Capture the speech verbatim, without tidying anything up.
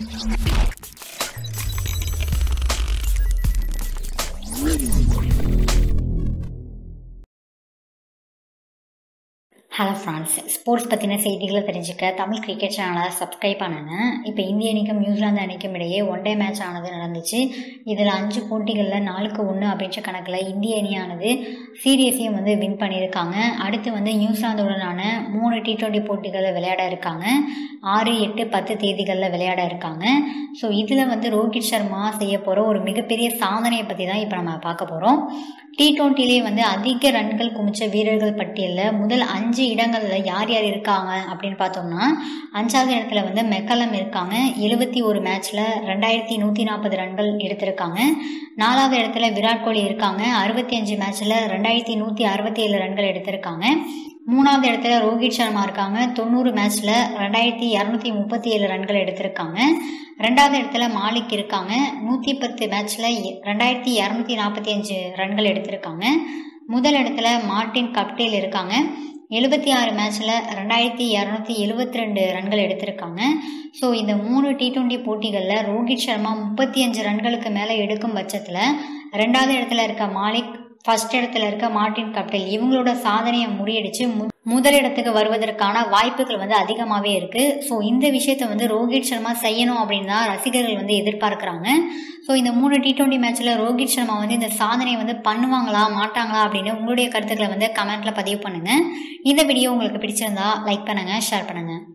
Hello friends, sports பற்றின செய்திகளை தெரிஞ்சுக்க தமிழ் கிரிக்கெட் சேனலை சப்ஸ்கிரைப் பண்ணுங்கள். இப்போ இந்திய அணிக்கும் நியூசிலாந்து அணிக்கும் இடையே ஒன் டே மேட்ச் ஆனது நடந்துச்சு. இதில் அஞ்சு போட்டிகளில் நாலுக்கு ஒன்று அப்படின்ற கணக்கில் இந்திய அணியானது சீரியஸையும் வந்து வின் பண்ணியிருக்காங்க. அடுத்து வந்து நியூசிலாந்துடனான மூணு டி ட்வெண்ட்டி போட்டிகளில் விளையாட இருக்காங்க. ஆறு எட்டு பத்து தேதிகளில் விளையாட இருக்காங்க. ஸோ இதில் வந்து ரோஹித் சர்மா செய்ய போகிற ஒரு மிகப்பெரிய சாதனையை பற்றி தான் இப்போ நம்ம பார்க்க போகிறோம். டி ட்வெண்ட்டிலே வந்து அதிக ரன்கள் குமிச்ச வீரர்கள் பட்டியலில் முதல் அஞ்சு இடங்களில் யார் யார் இருக்காங்க அப்படின்னு பார்த்தோம்னா, அஞ்சாவது இடத்துல வந்து மெக்கலம் இருக்காங்க. எழுபத்தி ஒரு மேட்ச்சில் ரெண்டாயிரத்தி நூற்றி நாற்பது ரன்கள் எடுத்திருக்காங்க. நாலாவது இடத்துல விராட் கோலி இருக்காங்க. அறுபத்தி அஞ்சு மேட்ச்சில் ரெண்டாயிரத்தி நூற்றி அறுபத்தி ஏழு ரன்கள் எடுத்திருக்காங்க. மூணாவது இடத்துல ரோஹித் சர்மா இருக்காங்க. தொண்ணூறு மேட்ச்சில் ரெண்டாயிரத்தி இரநூத்தி முப்பத்தி ஏழு ரன்கள் எடுத்திருக்காங்க. ரெண்டாவது இடத்துல மாலிக் இருக்காங்க. நூற்றி பத்து மேட்ச்சில் ரெண்டாயிரத்தி இரநூத்தி நாற்பத்தி அஞ்சு ரன்கள் எடுத்திருக்காங்க. முதல் இடத்துல மார்டின் கப்டில் இருக்காங்க. எழுபத்தி ஆறு மேட்ச்சில் ரெண்டாயிரத்தி இரநூத்தி எழுபத்தி ரெண்டு ரன்கள் எடுத்திருக்காங்க. ஸோ இந்த மூணு டி ட்வெண்ட்டி போட்டிகளில் ரோஹித் சர்மா முப்பத்தி அஞ்சு ரன்களுக்கு மேலே எடுக்கும் பட்சத்தில் ரெண்டாவது இடத்துல இருக்க மாலிக், ஃபர்ஸ்ட் இடத்துல இருக்க மார்டின் கப்டில் இவங்களோட சாதனையை முறியடிச்சு முதல் இடத்துக்கு வருவதற்கான வாய்ப்புகள் வந்து அதிகமாகவே இருக்குது. ஸோ இந்த விஷயத்தை வந்து ரோஹித் சர்மா செய்யணும் அப்படின்னு தான் ரசிகர்கள் வந்து எதிர்பார்க்குறாங்க. ஸோ இந்த மூணு டி ட்வெண்ட்டி மேட்ச்சில் ரோஹித் சர்மா வந்து இந்த சாதனையை வந்து பண்ணுவாங்களா மாட்டாங்களா அப்படின்னு உங்களுடைய கருத்துக்களை வந்து கமெண்ட்டில் பதிவு பண்ணுங்கள். இந்த வீடியோ உங்களுக்கு பிடிச்சிருந்தா லைக் பண்ணுங்கள், ஷேர் பண்ணுங்கள்.